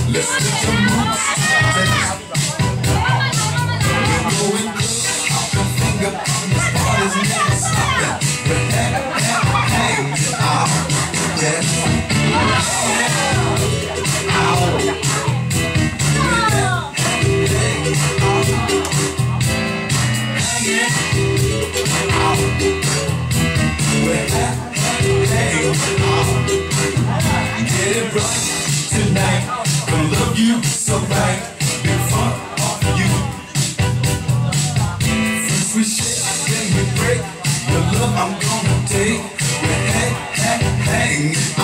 Let's get your moves. We're going good. Off the finger. This party's never stopping. But hang out. Yeah. Get it right tonight. Gonna love you so right. Big fun off you. First we shake, then we break. Your love I'm gonna take. We hang.